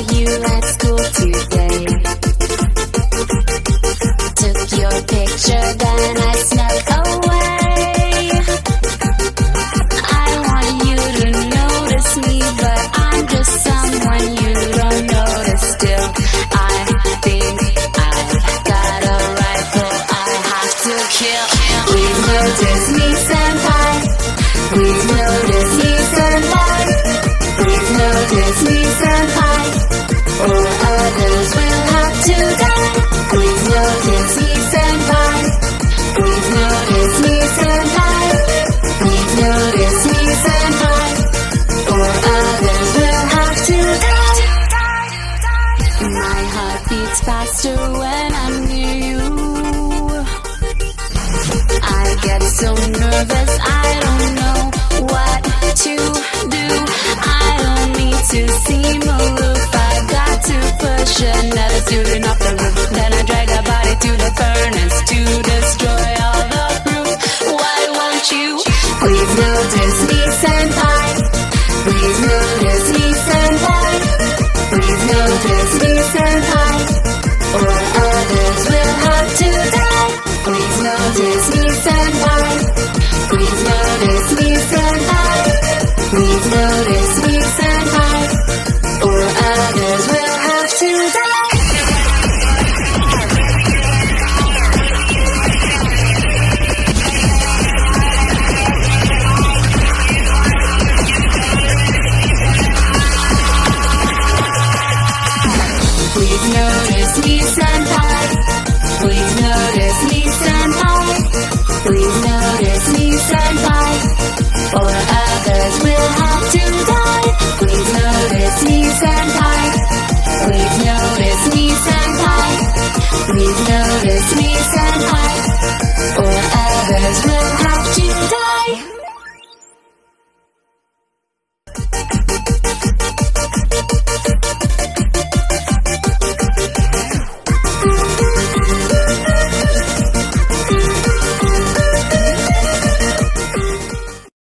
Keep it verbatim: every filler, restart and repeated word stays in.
you at school today. Took your picture, then I snuck away. I want you to notice me, but I'm just someone you don't notice still. I think I've got a rifle I have to kill. Please notice me, senpai. Please notice me, senpai. Please notice me, senpai, or others will have to die. Please notice me, senpai. Please notice me, senpai. Please notice me, senpai, or others will have to die. My heart beats faster when I'm near you. I get so nervous, I don't know what to do. I don't need to seem aloof, I got to push another student off the roof.